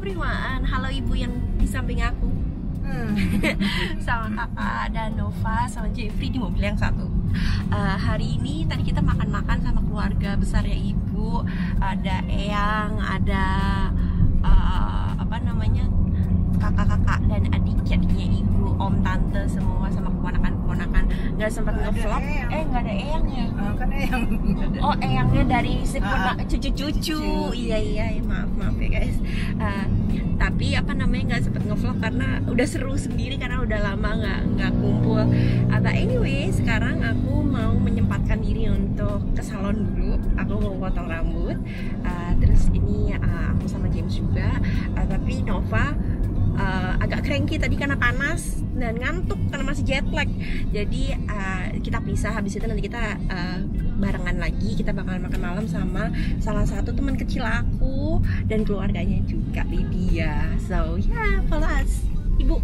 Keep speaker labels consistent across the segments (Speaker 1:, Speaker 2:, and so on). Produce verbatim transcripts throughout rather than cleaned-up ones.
Speaker 1: everyone, halo ibu yang di samping aku, hmm. sama kakak dan Nova sama Jeffrey di mobil yang satu. Uh, hari ini tadi kita makan-makan sama keluarga besarnya ibu, ada Eyang, ada uh, apa namanya kakak-kakak dan adik-adiknya ibu, om tante semua sama keponakan-keponakan. Nggak sempat ngevlog, eh nggak ada Eyang ya?
Speaker 2: Oh, kan Eyang.
Speaker 1: Oh, Eyangnya dari cucu-cucu. Iya iya, maaf maaf ya guys. Uh, tapi apa namanya nggak sempat ngevlog karena udah seru sendiri karena udah lama nggak nggak kumpul. Uh, but anyway, sekarang aku mau menyempatkan diri untuk ke salon dulu. Aku mau potong rambut. Uh, terus ini uh, aku sama James juga. Uh, tapi Nova Uh, agak cranky tadi karena panas dan ngantuk karena masih jet lag. Jadi uh, kita pisah, habis itu nanti kita uh, barengan lagi. Kita bakalan makan malam sama salah satu teman kecil aku dan keluarganya juga, Lydia. So yeah, follow us, ibu.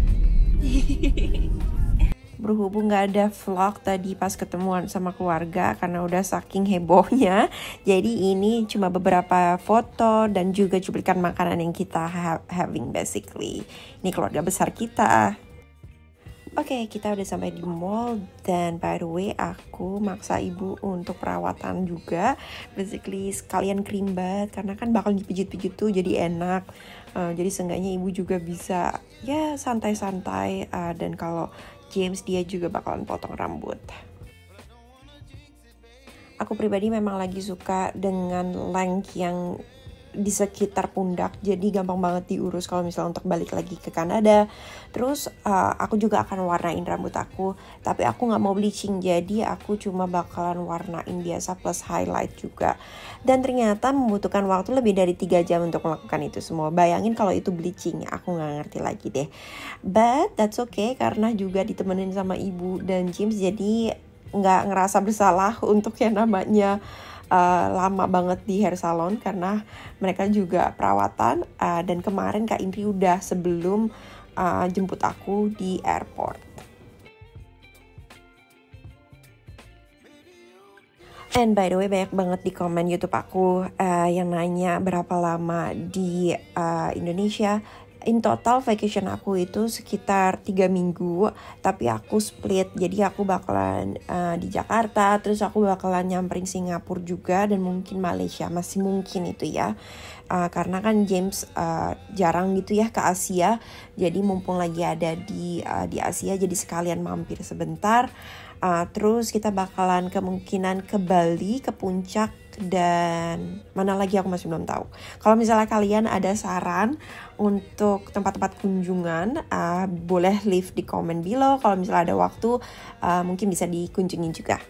Speaker 1: Berhubung gak ada vlog tadi pas ketemuan sama keluarga karena udah saking hebohnya, jadi ini cuma beberapa foto dan juga cuplikan makanan yang kita ha having basically. Ini keluarga besar kita. Oke, okay, kita udah sampai di mall dan by the way aku maksa ibu untuk perawatan juga, basically sekalian cream bath karena kan bakal dipijit-pijit tuh jadi enak. Uh, jadi seenggaknya ibu juga bisa ya santai-santai, uh, dan kalau James dia juga bakalan potong rambut. Aku pribadi memang lagi suka dengan length yang di sekitar pundak, jadi gampang banget diurus kalau misalnya untuk balik lagi ke Kanada. Terus uh, aku juga akan warnain rambut aku, tapi aku nggak mau bleaching, jadi aku cuma bakalan warnain biasa plus highlight juga. Dan ternyata membutuhkan waktu lebih dari tiga jam untuk melakukan itu semua. Bayangin kalau itu bleaching, aku nggak ngerti lagi deh. But that's okay karena juga ditemenin sama ibu dan James, jadi nggak ngerasa bersalah untuk yang namanya Uh, lama banget di hair salon karena mereka juga perawatan, uh, dan kemarin Kak Indri udah sebelum uh, jemput aku di airport. And by the way banyak banget di komen YouTube aku uh, yang nanya berapa lama di uh, Indonesia. In total vacation aku itu sekitar tiga minggu, tapi aku split. Jadi aku bakalan uh, di Jakarta, terus aku bakalan nyamperin Singapura juga dan mungkin Malaysia, masih mungkin itu ya. Uh, karena kan James uh, jarang gitu ya ke Asia, jadi mumpung lagi ada di uh, di Asia, jadi sekalian mampir sebentar. Uh, terus kita bakalan kemungkinan ke Bali, ke Puncak, dan mana lagi aku masih belum tahu. Kalau misalnya kalian ada saran untuk tempat-tempat kunjungan, uh, boleh leave di komen below. Kalau misalnya ada waktu, uh, mungkin bisa dikunjungi juga.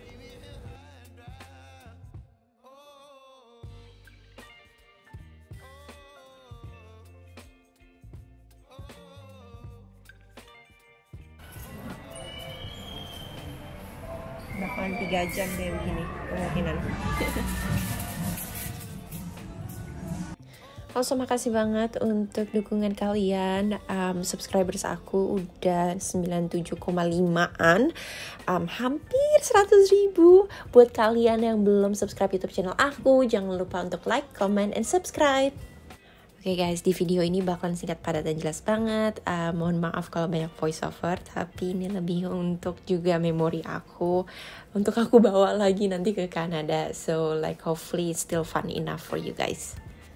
Speaker 1: Bakalan tiga jam deh begini kemungkinan. Also makasih banget untuk dukungan kalian. um, Subscribers aku udah sembilan puluh tujuh koma lima-an, um, hampir seratus ribu. Buat kalian yang belum subscribe YouTube channel aku, jangan lupa untuk like, comment, and subscribe. Oke okay guys, di video ini bakalan singkat, padat, dan jelas banget. Uh, mohon maaf kalau banyak voice over, tapi ini lebih untuk juga memori aku, untuk aku bawa lagi nanti ke Kanada. So like hopefully it's still fun enough for you guys.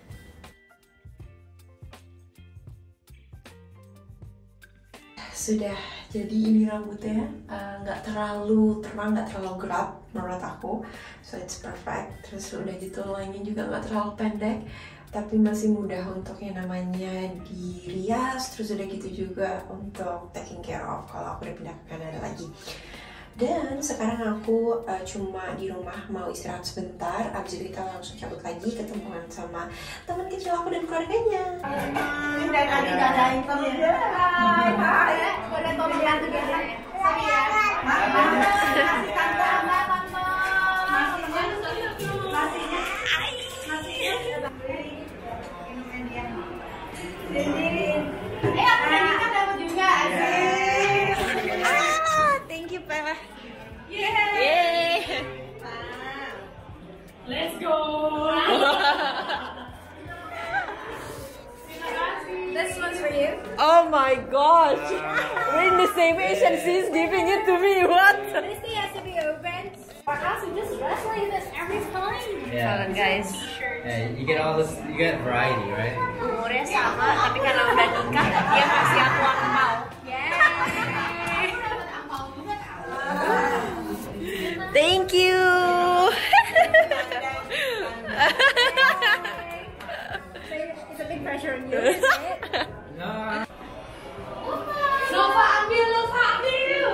Speaker 1: Sudah jadi ini rambutnya, nggak uh, terlalu terang, nggak terlalu gelap menurut aku, so it's perfect. Terus udah gitu lainnya juga nggak terlalu pendek, tapi masih mudah untuk yang namanya dirias. Terus udah gitu juga untuk taking care of kalau aku udah pindah ke Kanada lagi. Dan sekarang aku uh, cuma di rumah mau istirahat sebentar, abis itu kita langsung cabut lagi ketemuan sama teman kecil aku dan keluarganya.
Speaker 2: Dan tadi gak ada internet. Hai, hai. Udah tolong bantu dia. Sorry ya. Masih tante, mbak tante. Nasinya, nasinya. Minuman dia. Dinding. Eh, aku tadi kan dapat juga.
Speaker 1: Thank you, Papa.
Speaker 2: Yeah.
Speaker 1: Yeay.
Speaker 2: Let's go. gift.
Speaker 1: Oh my gosh! We're in the same age and she's giving it to me. What?
Speaker 2: This thing has to be opened. Or else we just dress like this every time.
Speaker 3: Yeah.
Speaker 1: Guys.
Speaker 3: Yeah, you get all this, you get variety, right?
Speaker 2: Umurnya sama, tapi karena udah nikah, dia kasih aku angpau.
Speaker 1: Thank you.
Speaker 2: It's a big pressure on you, isn't it?
Speaker 3: No.
Speaker 2: Lupa ambil, lupa ambil.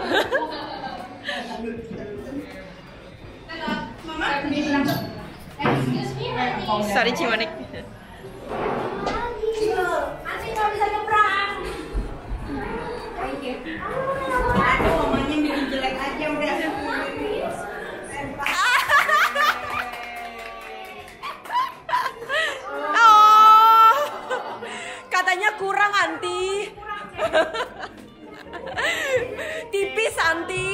Speaker 2: Mama, excuse me, honey.
Speaker 1: Sorry Cimonik.
Speaker 2: Nanti nggak bisa nyebrang. Thank you. Aduh, mamanya bikin jelek aja udah.
Speaker 1: Oh, katanya kurang Anti. Tipis Anti.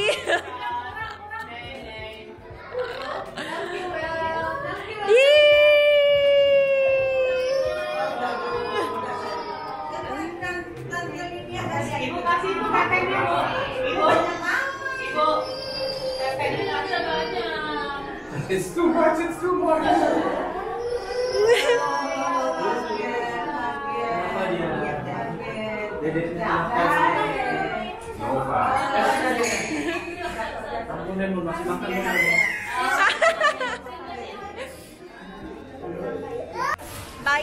Speaker 2: Ibu kasih itu kakeknya, Bu. Ibu. Ibu. Kakeknya ada banyak.
Speaker 3: It's too much, it's too much.
Speaker 1: Bye.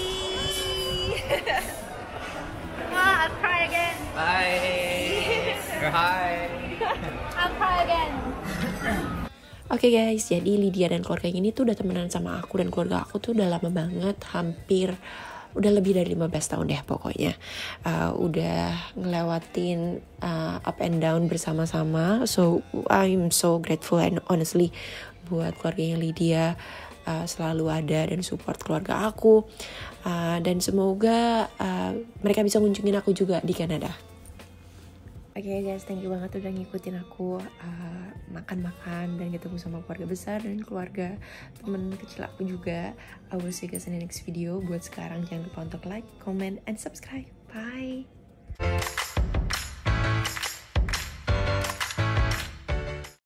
Speaker 2: Ah, I'll cry again.
Speaker 3: Bye. Hi.
Speaker 2: I'll cry again.
Speaker 1: Oke okay guys, jadi Lydia dan keluarganya ini tuh udah temenan sama aku dan keluarga aku tuh udah lama banget, hampir udah lebih dari lima belas tahun deh pokoknya. Uh, udah ngelewatin uh, up and down bersama-sama. So I'm so grateful and honestly buat keluarganya Lydia, uh, selalu ada dan support keluarga aku. Uh, dan semoga uh, mereka bisa ngunjungin aku juga di Kanada. Oke okay guys, thank you banget udah ngikutin aku uh, makan-makan dan ketemu sama keluarga besar dan keluarga temen kecil aku juga. I will see you guys in the next video. Buat sekarang jangan lupa untuk like, comment, and subscribe. Bye!